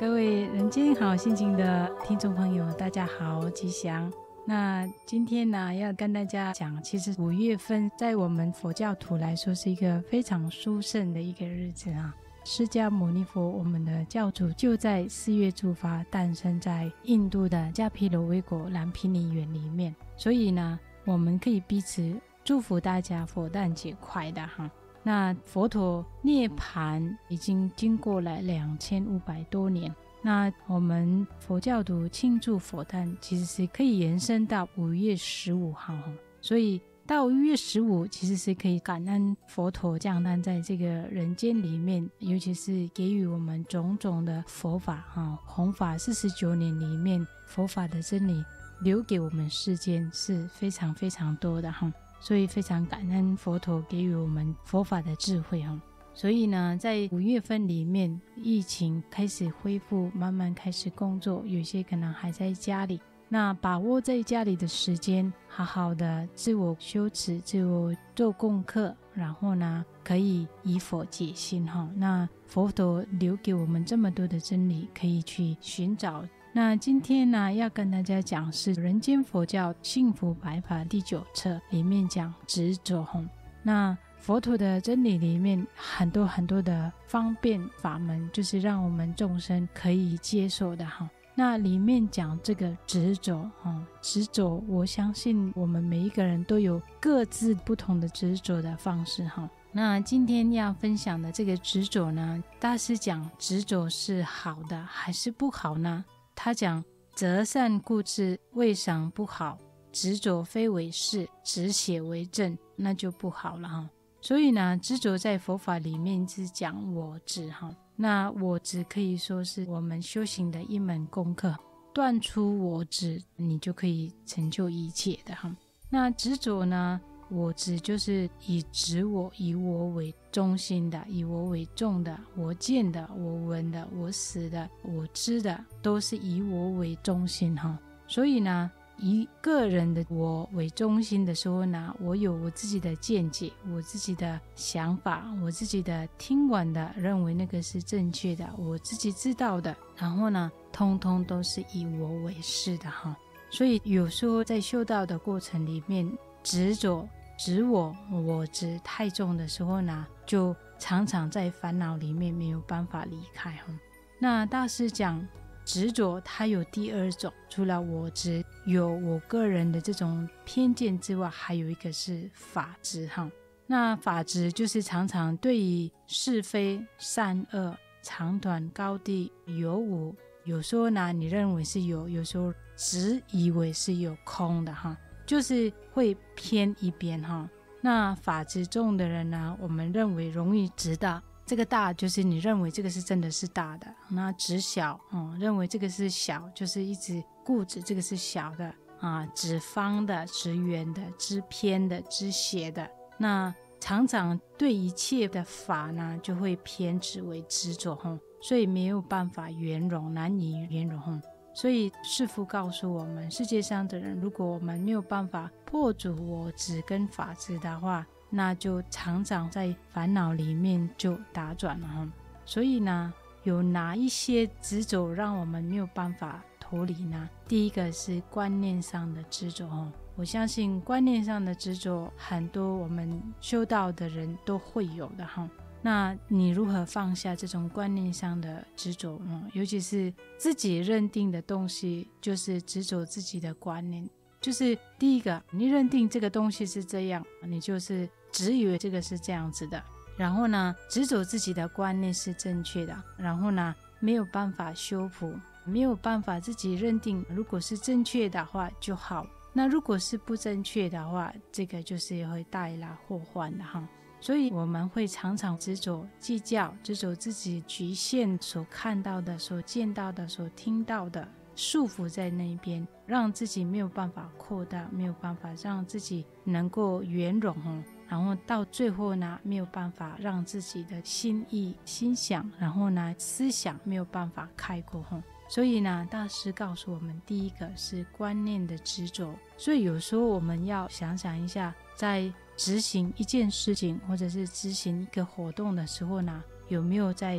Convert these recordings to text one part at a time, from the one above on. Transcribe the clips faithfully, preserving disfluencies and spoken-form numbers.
各位人间好心情的听众朋友，大家好，吉祥。那今天呢，要跟大家讲，其实五月份在我们佛教徒来说是一个非常殊胜的一个日子啊。释迦牟尼佛，我们的教主就在四月诸发诞生在印度的迦毗罗卫国蓝毗尼园里面，所以呢，我们可以彼此祝福大家佛诞节快乐哈。那佛陀涅槃已经经过了两千五百多年，那我们佛教徒庆祝佛诞其实是可以延伸到五月十五号，所以到五月十五其实是可以感恩佛陀降诞在这个人间里面，尤其是给予我们种种的佛法啊，弘法四十九年里面佛法的真理留给我们世间是非常非常多的哈。所以非常感恩佛陀给予我们佛法的智慧哈。所以呢，在五月份里面，疫情开始恢复，慢慢开始工作，有些可能还在家里，那把握在家里的时间，好好的自我修持，自我做功课，然后呢，可以以佛解心哈。那佛陀留给我们这么多的真理，可以去寻找。那今天呢，要跟大家讲是人间佛教幸福百法第九册里面讲执着。那佛陀的真理里面很多很多的方便法门，就是让我们众生可以接受的哈。那里面讲这个执着哈，执着，我相信我们每一个人都有各自不同的执着的方式哈。那今天要分享的这个执着呢，大师讲执着是好的还是不好呢？他讲择善固执，未尝不好，执着非为是，只写为正，那就不好了哈。所以呢，执着在佛法里面是讲我执哈。那我执可以说是我们修行的一门功课，断除我执，你就可以成就一切的哈。那执着呢，我执就是以执我以我为中心的，以我为重的，我见的，我闻的，我识的，我知的，都是以我为中心哈。所以呢，以个人的我为中心的时候呢，我有我自己的见解，我自己的想法，我自己的听完的认为那个是正确的，我自己知道的，然后呢，通通都是以我为是的哈。所以有时候在修道的过程里面，执着执我我执太重的时候呢，就常常在烦恼里面没有办法离开。那大师讲执着它有第二种，除了我执有我个人的这种偏见之外，还有一个是法执哈。那法执就是常常对于是非善恶长短高低有无，有时候呢你认为是有，有时候只以为是有空的哈，就是会偏一边哈。那法执重的人呢，我们认为容易执大，这个大就是你认为这个是真的是大的，那执小、嗯、认为这个是小，就是一直固执这个是小的啊，执方的，执圆的，知偏的，知邪的。那常常对一切的法呢，就会偏执为执着，所以没有办法圆融，难以圆融。所以师父告诉我们，世界上的人，如果我们没有办法破除我执跟法执的话，那就常常在烦恼里面就打转了。所以呢，有哪一些执着让我们没有办法脱离呢？第一个是观念上的执着。我相信观念上的执着，很多我们修道的人都会有的哈。那你如何放下这种观念上的执着？嗯，尤其是自己认定的东西，就是执着自己的观念。就是第一个，你认定这个东西是这样，你就是只以为这个是这样子的，然后呢，执着自己的观念是正确的，然后呢，没有办法修复，没有办法自己认定，如果是正确的话就好，那如果是不正确的话，这个就是会带来祸患的哈。所以我们会常常执着计较，执着自己局限所看到的，所见到的，所听到的，束缚在那边，让自己没有办法扩大，没有办法让自己能够圆融，然后到最后呢，没有办法让自己的心意心想，然后呢思想没有办法开阔。所以呢，大师告诉我们，第一个是观念的执着。所以有时候我们要想想一下，在执行一件事情或者是执行一个活动的时候呢，有没有在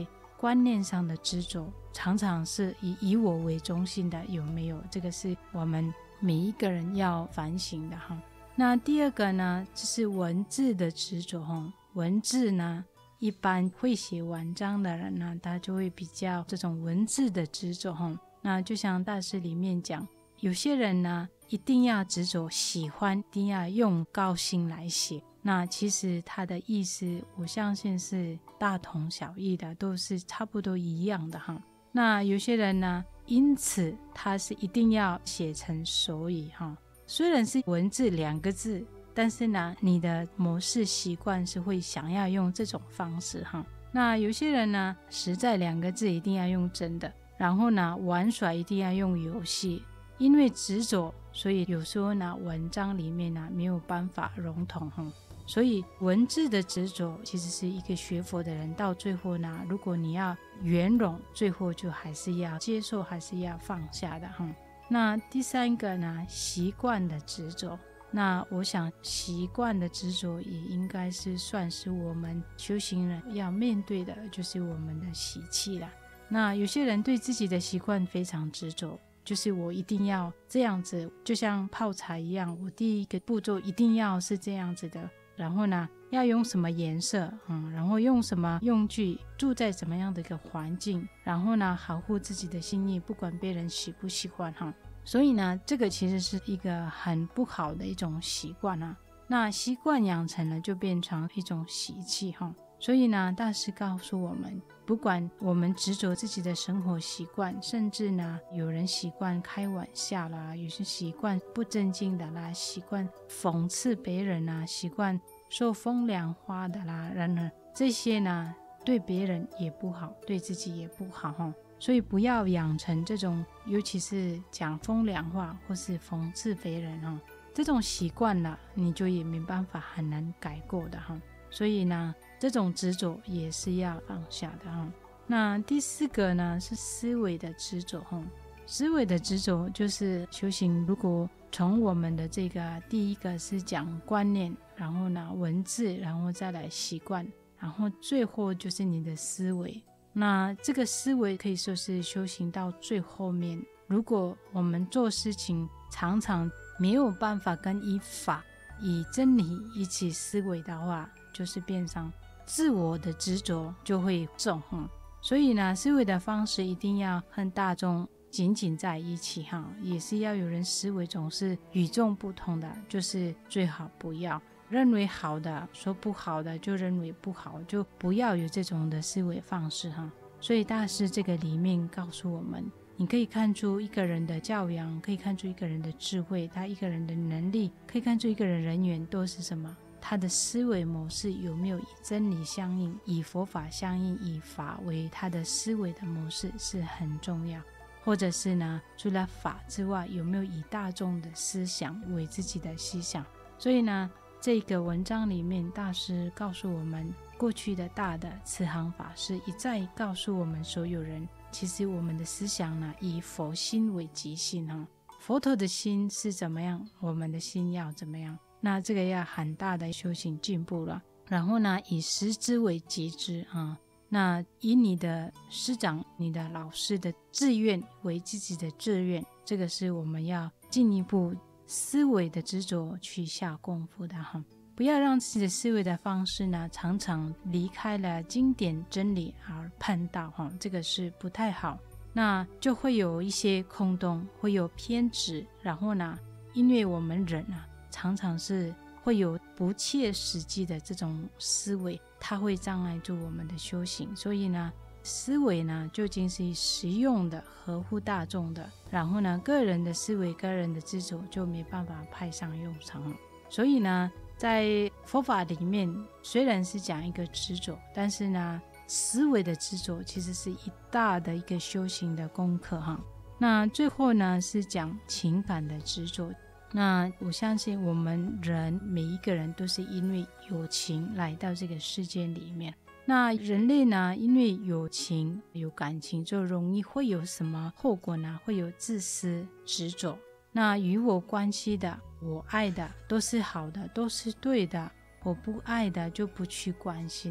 观念上的执着，常常是以以我为中心的，有没有？这个是我们每一个人要反省的哈。那第二个呢，就是文字的执着哈。文字呢，一般会写文章的人呢，他就会比较这种文字的执着哈。那就像大师里面讲，有些人呢，一定要执着喜欢，一定要用高兴来写。那其实他的意思，我相信是大同小异的，都是差不多一样的哈。那有些人呢，因此他是一定要写成手语哈。虽然是文字两个字，但是呢，你的模式习惯是会想要用这种方式哈。那有些人呢，实在两个字一定要用真的，然后呢，玩耍一定要用游戏。因为执着，所以有时候呢，文章里面呢没有办法融统哈。所以文字的执着，其实是一个学佛的人到最后呢，如果你要圆融，最后就还是要接受，还是要放下的哈。那第三个呢，习惯的执着。那我想习惯的执着也应该是算是我们修行人要面对的，就是我们的习气啦。那有些人对自己的习惯非常执着，就是我一定要这样子，就像泡茶一样，我第一个步骤一定要是这样子的，然后呢要用什么颜色，嗯，然后用什么用具，住在怎么样的一个环境，然后呢好护自己的心意，不管别人喜不喜欢哈。所以呢，这个其实是一个很不好的一种习惯啊。那习惯养成了，就变成一种习气哈。所以呢，大师告诉我们，不管我们执着自己的生活习惯，甚至呢，有人习惯开玩笑啦，有些习惯不正经的啦，习惯讽刺别人啦，习惯说风凉话的啦，然而这些呢，对别人也不好，对自己也不好哈。所以不要养成这种，尤其是讲风凉话或是讽刺别人哈，这种习惯了，你就也没办法很难改过的哈。所以呢，这种执着也是要放下的哈。那第四个呢，是思维的执着哈。思维的执着就是修行，如果从我们的这个第一个是讲观念，然后呢文字，然后再来习惯，然后最后就是你的思维。那这个思维可以说是修行到最后面，如果我们做事情常常没有办法跟以法以真理一起思维的话，就是变成自我的执着就会重。所以呢，思维的方式一定要和大众紧紧在一起哈，也是要有人思维总是与众不同的，就是最好不要认为好的说不好的就认为不好，就不要有这种的思维方式哈。所以大师这个里面告诉我们，你可以看出一个人的教养，可以看出一个人的智慧，他一个人的能力，可以看出一个人人缘都是什么，他的思维模式有没有以真理相应，以佛法相应，以法为他的思维的模式是很重要。或者是呢，除了法之外，有没有以大众的思想为自己的思想。所以呢，这个文章里面大师告诉我们，过去的大的慈航法师一再告诉我们所有人，其实我们的思想呢，以佛心为基心哈。佛陀的心是怎么样，我们的心要怎么样，那这个要很大的修行进步了。然后呢，以实知为己知啊，那以你的师长、你的老师的志愿为自己的志愿，这个是我们要进一步思维的执着去下功夫的哈。不要让自己的思维的方式呢，常常离开了经典真理而叛道哈，这个是不太好。那就会有一些空洞，会有偏执，然后呢，因为我们人啊，常常是会有不切实际的这种思维，它会障碍住我们的修行。所以呢，思维呢究竟是以实用的、合乎大众的，然后呢，个人的思维、个人的执着就没办法派上用场。所以呢，在佛法里面虽然是讲一个执着，但是呢，思维的执着其实是一大的一个修行的功课哈。那最后呢，是讲情感的执着。那我相信我们人每一个人都是因为有情来到这个世界里面。那人类呢，因为有情有感情，就容易会有什么后果呢？会有自私执着。那与我关系的，我爱的都是好的，都是对的，我不爱的就不去关心。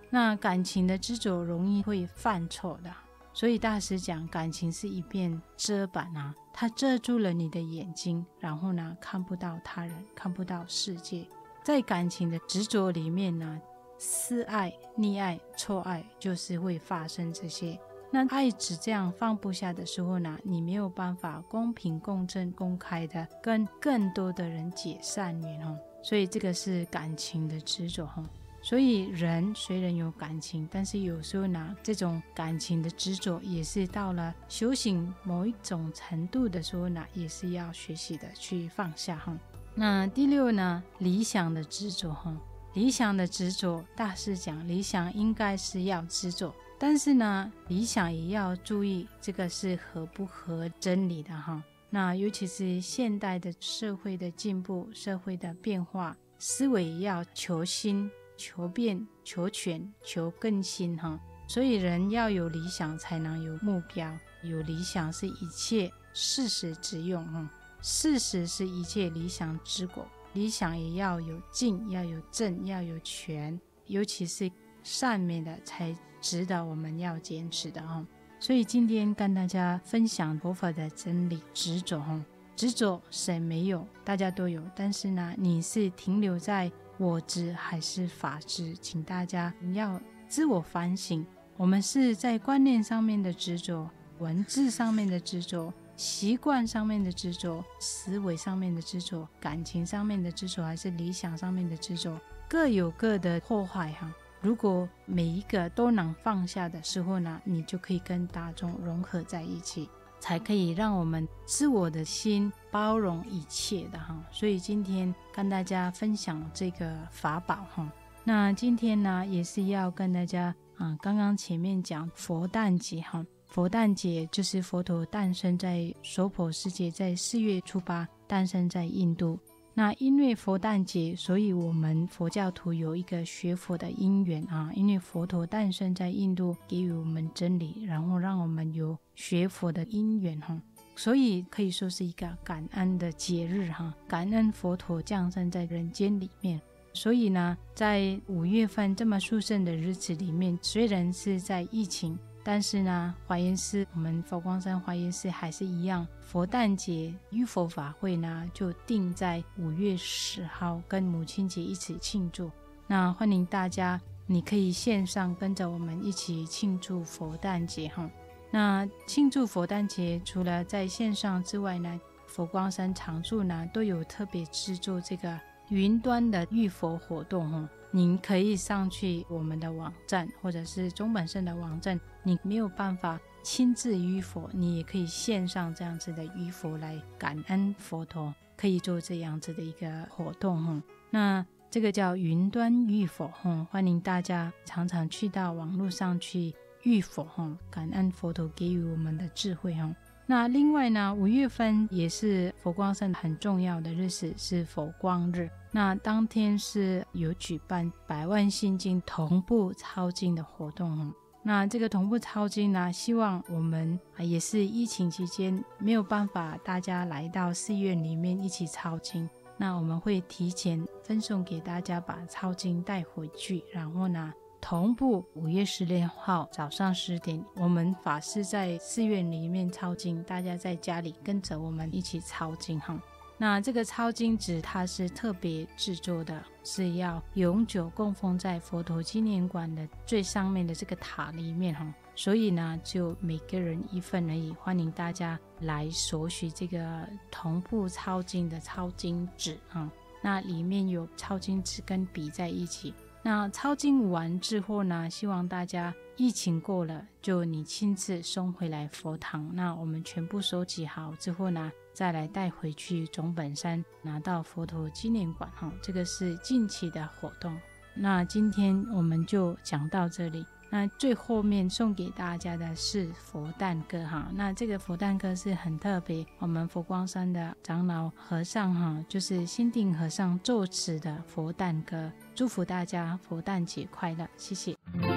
那感情的执着容易会犯错的，所以大师讲感情是一片遮板啊，它遮住了你的眼睛，然后呢看不到他人，看不到世界。在感情的执着里面呢，私爱、溺爱、错爱就是会发生这些。那爱只这样放不下的时候呢，你没有办法公平公正公开的跟更多的人结善缘哦。所以这个是感情的执着哦。所以人虽然有感情，但是有时候呢，这种感情的执着也是到了修行某一种程度的时候呢，也是要学习的去放下哈。那第六呢，理想的执着哈。理想的执着，大师讲理想应该是要执着，但是呢，理想也要注意这个是合不合真理的哈。那尤其是现代的社会的进步，社会的变化，思维要求新、求变、求全、求更新哈。所以人要有理想才能有目标，有理想是一切事实之用哈。事实是一切理想之果。理想也要有静，要有正，要有全，尤其是善美的才值得我们要坚持的哦。所以今天跟大家分享佛法的真理，执着哦，执着谁没有，大家都有，但是呢，你是停留在我执还是法执？请大家要自我反省。我们是在观念上面的执着，文字上面的执着，习惯上面的执着，思维上面的执着，感情上面的执着，还是理想上面的执着，各有各的破坏哈。如果每一个都能放下的时候呢，你就可以跟大众融合在一起，才可以让我们自我的心包容一切的哈。所以今天跟大家分享这个法宝哈。那今天呢，也是要跟大家啊，刚刚前面讲佛诞节哈。佛诞节就是佛陀诞生在娑婆世界，在四月初八诞生在印度。那因为佛诞节，所以我们佛教徒有一个学佛的因缘啊。因为佛陀诞生在印度，给予我们真理，然后让我们有学佛的因缘哈。所以可以说是一个感恩的节日哈，感恩佛陀降生在人间里面。所以呢，在五月份这么殊胜的日子里面，虽然是在疫情，但是呢，华严寺我们佛光山华严寺还是一样，佛诞节浴佛法会呢就定在五月十号，跟母亲节一起庆祝。那欢迎大家，你可以线上跟着我们一起庆祝佛诞节哈。那庆祝佛诞节，除了在线上之外呢，佛光山常住呢都有特别制作这个云端的浴佛活动哈。您可以上去我们的网站，或者是中本圣的网站，你没有办法亲自浴佛，你也可以线上这样子的浴佛来感恩佛陀，可以做这样子的一个活动哈。那这个叫云端浴佛哈，欢迎大家常常去到网络上去浴佛哈，感恩佛陀给予我们的智慧哈。那另外呢，五月份也是佛光山很重要的日子，是佛光日。那当天是有举办百万心经同步抄经的活动。那这个同步抄经呢，希望我们也是疫情期间没有办法大家来到寺院里面一起抄经，那我们会提前分送给大家，把抄经带回去，然后呢同步五月十六号早上十点，我们法师在寺院里面抄经，大家在家里跟着我们一起抄经哈。那这个抄经纸它是特别制作的，是要永久供奉在佛陀纪念馆的最上面的这个塔里面哈。所以呢，就每个人一份而已，欢迎大家来索取这个同步抄经的抄经纸哈。那里面有抄经纸跟笔在一起。那抄经完之后呢，希望大家疫情过了，就你亲自送回来佛堂，那我们全部收集好之后呢，再来带回去总本山，拿到佛陀纪念馆哈。这个是近期的活动。那今天我们就讲到这里。那最后面送给大家的是佛诞歌哈。那这个佛诞歌是很特别，我们佛光山的长老和尚哈，就是心定和尚作词的佛诞歌。祝福大家佛诞节快乐，谢谢。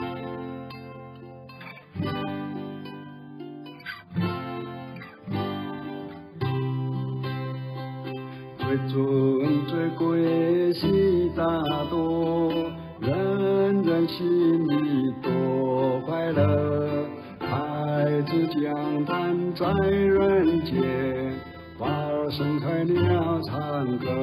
月尊做过四大道，人人人心里多快乐，孩子将诞在人间，花儿盛开鸟唱歌。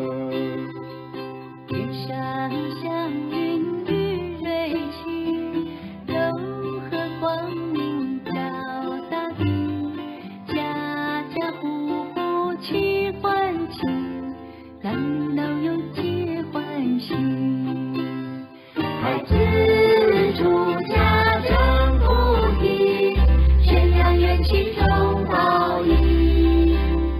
天上祥云与瑞气，柔和光明照大地，家家户户齐欢庆，男老幼皆欢喜。孩子出家真菩提，宣扬元气中道义，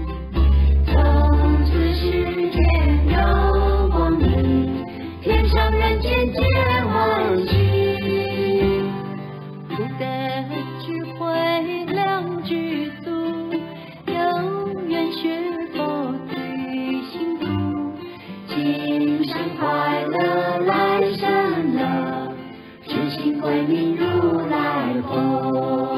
从此世间有光明，天上人间皆欢喜。福德智慧两具足，有缘学佛最幸福，今生快乐来生乐，知心归命如来佛。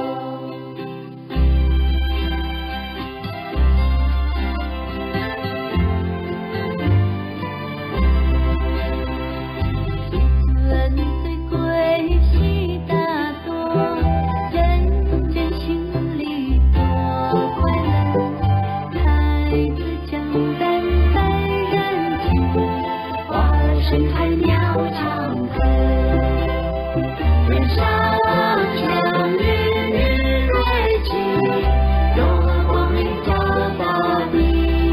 尊岁归喜大多，人间心里多快乐，孩子将诞在人间，花儿盛开鸟唱歌。天上祥云与瑞气，柔和光明照大地，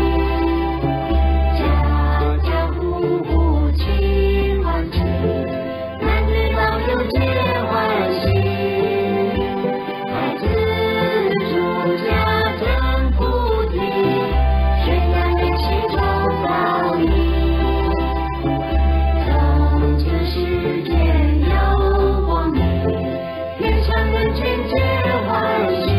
家家户户齐欢庆，男女老幼皆欢喜。孩子出家真菩提，宣扬元气中道义，从此世间有光明，天上人间皆欢喜。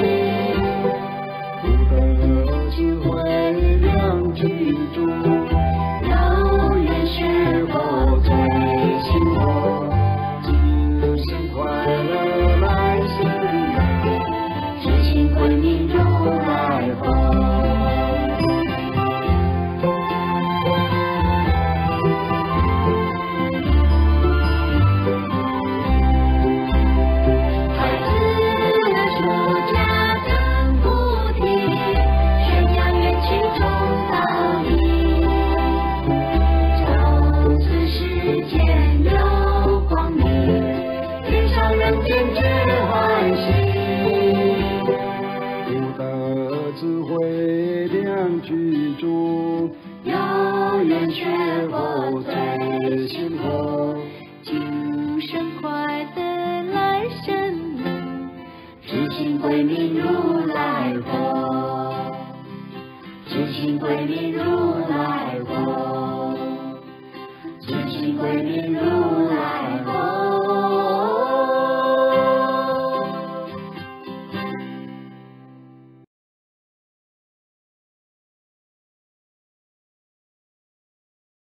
福德智慧两具足， 有缘学佛最幸福， 今生快乐来生乐， 知心归命如来佛。孩子出家真菩提，宣扬元气中道义，从此世间有光明，天上人间皆欢喜。 福德智慧两具足， 有缘学佛最幸福，今生快乐来生乐，知心归命如来佛，知心归命如来佛，知心归命如来